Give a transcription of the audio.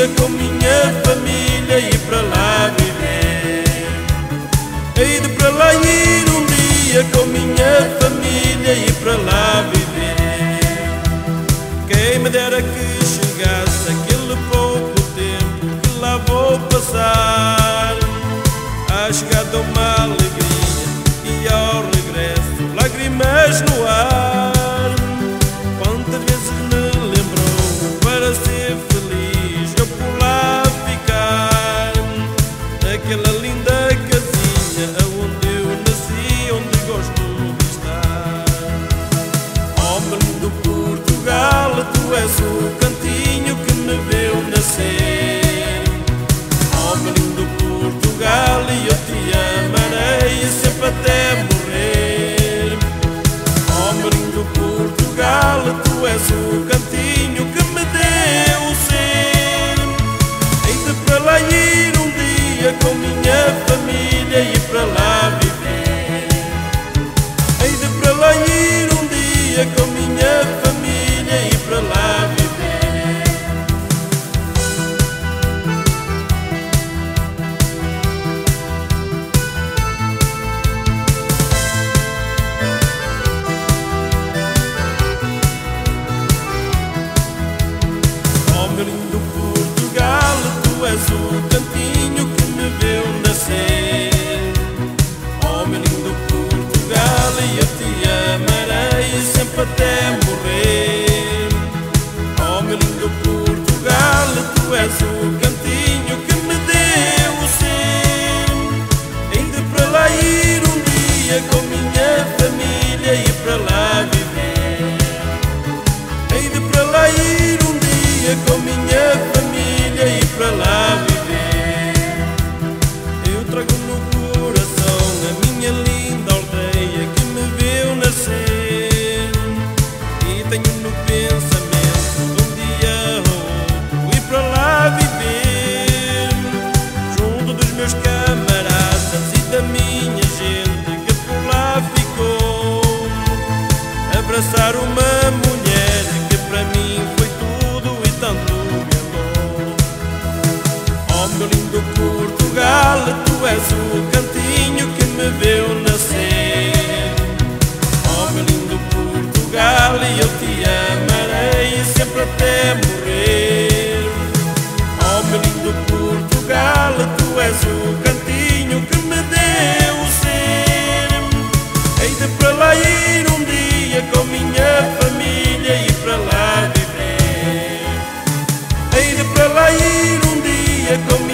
dia com minha família e para lá viver. Hei de para lá ir um dia com minha família e para lá viver. Quem me dera que chegasse aquele pouco tempo que lá vou passar. À chegada uma alegria e ao regresso lágrimas no ar. Quantas vezes me lembrou para ser feliz eu por lá ficar, naquela linda casinha onde eu nasci, onde gosto de estar. Oh, meu lindo Portugal, tu és o cantinho que me viu nascer. Oh, meu lindo Portugal, e eu te amarei sempre até morrer. Oh, meu lindo Portugal, tu és o cantinho que me deu o ser. Hei de para lá ir um dia com minha família e para lá viver. Hei de para lá ir um dia com minha família e para lá viver. Oh, meu lindo Portugal, tu és o cantinho que me viu nascer. Oh, meu lindo Portugal, e eu te amarei sempre até morrer. Oh, meu lindo Portugal, tu és o cantinho que me deu o ser. Hei de para lá ir um dia com minha família e para lá viver. Hei de para lá ir um dia com minha família e para lá viver. Eu trago no coração a minha linda aldeia que me viu nascer. E tenho no pensamento de um dia ou outro ir para lá viver, junto dos meus camaradas e da minha gente que por lá ficou. Abraçar uma mulher que para mim foi tudo e tanto me amou. Oh, meu lindo Portugal, tu és o cantinho que me viu nascer. Oh, meu lindo Portugal, e eu te amarei sempre até morrer. Oh, meu lindo Portugal, tu és o cantinho que me deu o ser. Hei de para lá ir um dia com minha família e para lá viver. Hei de para lá ir um dia com